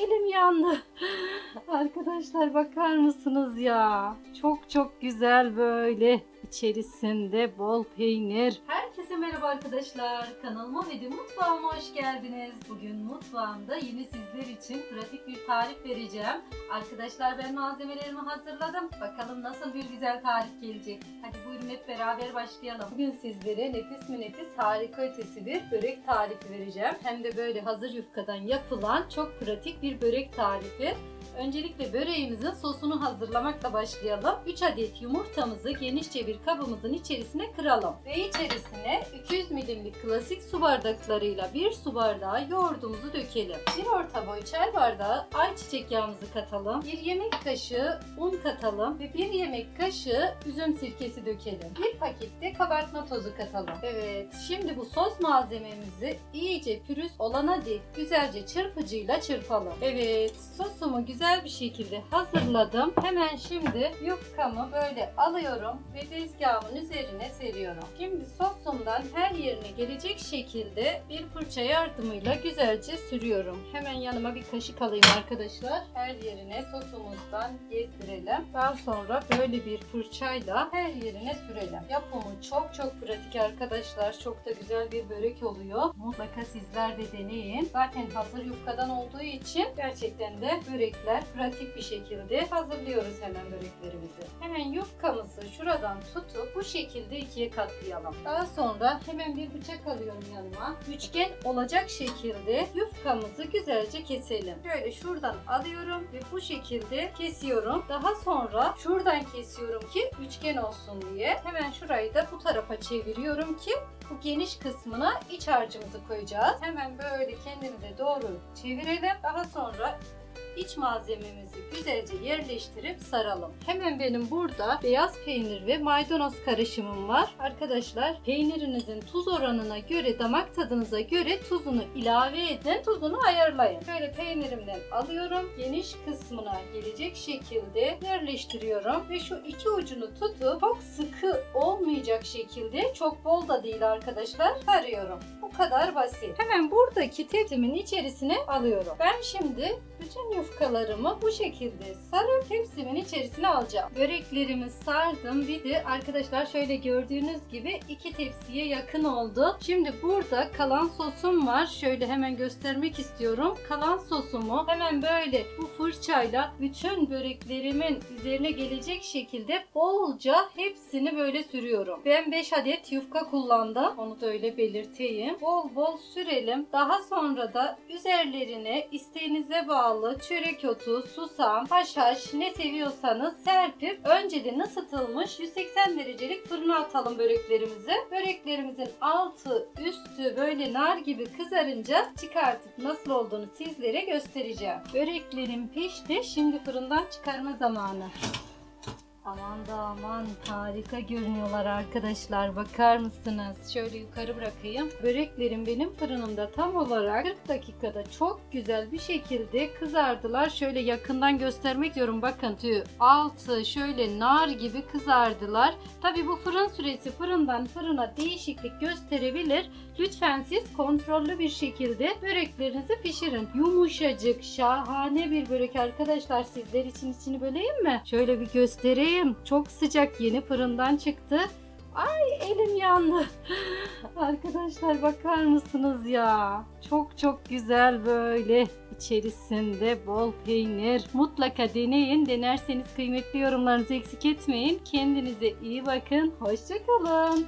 elim yandı. Arkadaşlar bakar mısınız ya? Çok güzel böyle. İçerisinde bol peynir. Herkese merhaba arkadaşlar. Kanalıma ve mutfağıma hoş geldiniz. Bugün mutfağımda yine sizler için pratik bir tarif vereceğim. Arkadaşlar ben malzemelerimi hazırladım. Bakalım nasıl bir güzel tarif gelecek. Hadi buyurun hep beraber başlayalım. Bugün sizlere nefis mi nefis, harika ötesi bir börek tarifi vereceğim. Hem de böyle hazır yufkadan yapılan çok pratik bir börek tarifi. Öncelikle böreğimizin sosunu hazırlamakla başlayalım. 3 adet yumurtamızı genişçe bir kabımızın içerisine kıralım. Ve içerisine 200 milimlik klasik su bardaklarıyla 1 su bardağı yoğurdumuzu dökelim. 1 orta boy çay bardağı ayçiçek yağımızı katalım. 1 yemek kaşığı un katalım ve 1 yemek kaşığı üzüm sirkesi dökelim. 1 pakette kabartma tozu katalım. Evet, şimdi bu sos malzememizi iyice pürüz olana dek güzelce çırpıcıyla çırpalım. Evet, sosumu güzel bir şekilde hazırladım. Hemen şimdi yufkamı böyle alıyorum ve tezgahımın üzerine seriyorum. Şimdi sosumdan her yerine gelecek şekilde bir fırça yardımıyla güzelce sürüyorum. Hemen yanıma bir kaşık alayım arkadaşlar. Her yerine sosumuzdan gezdirelim. Daha sonra böyle bir fırçayla her yerine sürelim. Yapımı çok pratik arkadaşlar. Çok da güzel bir börek oluyor. Mutlaka sizler de deneyin. Zaten hazır yufkadan olduğu için gerçekten de börekler pratik bir şekilde hazırlıyoruz hemen böreklerimizi. Hemen yufkamızı şuradan tutup bu şekilde ikiye katlayalım. Daha sonra hemen bir bıçak alıyorum yanıma. Üçgen olacak şekilde yufkamızı güzelce keselim. Şöyle şuradan alıyorum ve bu şekilde kesiyorum. Daha sonra şuradan kesiyorum ki üçgen olsun diye. Hemen şurayı da bu tarafa çeviriyorum ki bu geniş kısmına iç harcımızı koyacağız. Hemen böyle kendimize doğru çevirelim. Daha sonra İç malzememizi güzelce yerleştirip saralım. Hemen benim burada beyaz peynir ve maydanoz karışımım var. Arkadaşlar peynirinizin tuz oranına göre, damak tadınıza göre tuzunu ilave edin. Tuzunu ayarlayın. Böyle peynirimden alıyorum. Geniş kısmına gelecek şekilde yerleştiriyorum. Ve şu iki ucunu tutup çok sıkı olmayacak şekilde, çok bol da değil arkadaşlar, sarıyorum. Bu kadar basit. Hemen buradaki tepsimin içerisine alıyorum. Ben şimdi bütün yufkalarımı bu şekilde sarıp tepsimin içerisine alacağım. Böreklerimi sardım. Bir de arkadaşlar şöyle gördüğünüz gibi 2 tepsiye yakın oldu. Şimdi burada kalan sosum var. Şöyle hemen göstermek istiyorum. Kalan sosumu hemen böyle bu fırçayla bütün böreklerimin üzerine gelecek şekilde bolca hepsini böyle sürüyorum. Ben 5 adet yufka kullandım. Onu da öyle belirteyim. Bol bol sürelim. Daha sonra da üzerlerine isteğinize bağlı çörek otu, susam, haşhaş ne seviyorsanız serpip önceden ısıtılmış 180 derecelik fırına atalım böreklerimizi. Böreklerimizin altı üstü böyle nar gibi kızarınca çıkartıp nasıl olduğunu sizlere göstereceğim. Böreklerim pişti. Şimdi fırından çıkarma zamanı. Aman da aman, harika görünüyorlar arkadaşlar. Bakar mısınız? Şöyle yukarı bırakayım. Böreklerim benim fırınımda tam olarak 40 dakikada çok güzel bir şekilde kızardılar. Şöyle yakından göstermek istiyorum. Bakın altı şöyle nar gibi kızardılar. Tabi bu fırın süresi fırından fırına değişiklik gösterebilir. Lütfen siz kontrollü bir şekilde böreklerinizi pişirin. Yumuşacık, şahane bir börek arkadaşlar. Sizler için içini böleyim mi? Şöyle bir göstereyim. Çok sıcak, yeni fırından çıktı. Ay elim yandı. Arkadaşlar bakar mısınız ya? Çok güzel böyle. İçerisinde bol peynir. Mutlaka deneyin. Denerseniz kıymetli yorumlarınızı eksik etmeyin. Kendinize iyi bakın. Hoşça kalın.